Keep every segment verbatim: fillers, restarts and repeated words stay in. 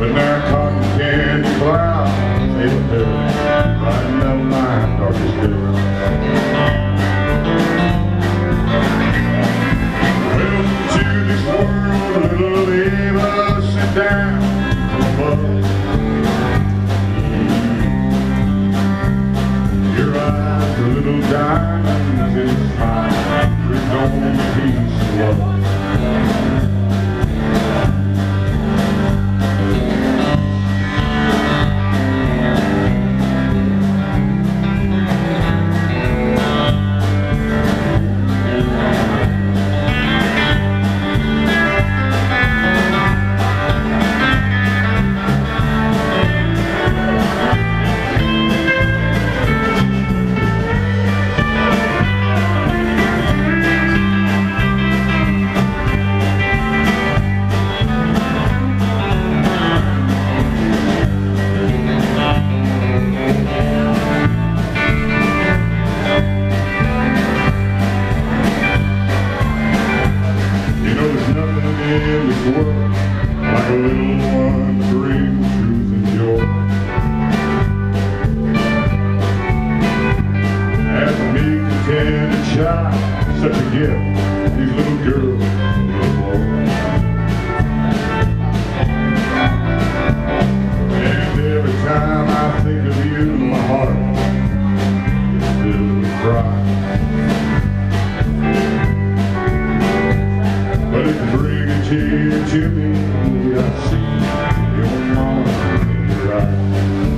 But now cotton candy clouds, they were there, riding up my darkest day. Welcome to this world, little Eva, sit down above. Your eyes are little diamonds in a smile, there's only peace and love. In this world, like a little one to bring truth and joy. As a meek, contented child, such a gift, these little girls, little boys. And every time I think of you, my heart is filled with pride. But it can bring a tear to me, I see your mama in your eyes.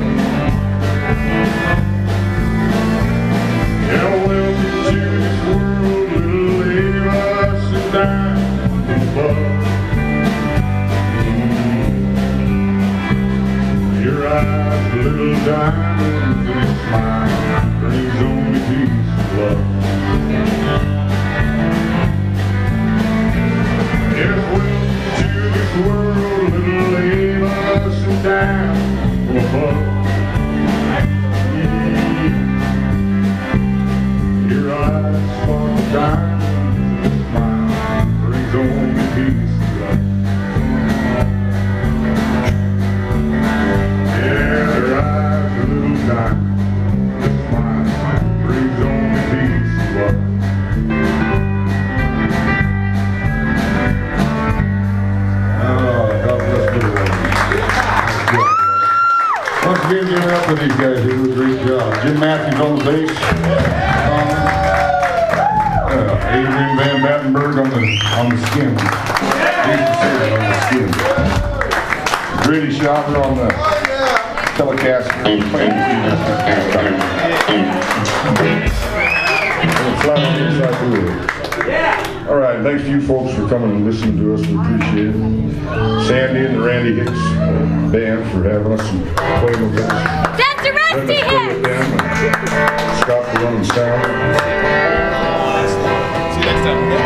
Yeah, welcome to this world, little Eva, sit down above. Your eyes, little diamonds, and a smile brings only peace and love. World, little Eva, sit down above. Your eyes sparkle diamonds, and a smile brings only peace and love. Yeah, their eyes are little diamonds, and a smile brings only peace and love. Once again, give it up for these guys. They do a great job. Jim Matthews on the bass. Um, uh, Adrian Van Battenberg on the on the skin. On the skin. Grady Shopper on the Telecaster. And flat on the inside the wheel. All right, thanks to you folks for coming and listening to us. We appreciate it. Sandy and the Randy Hicks band for having us and playing with us. That's a Rusty Hicks! Scott for running sound. See you next time.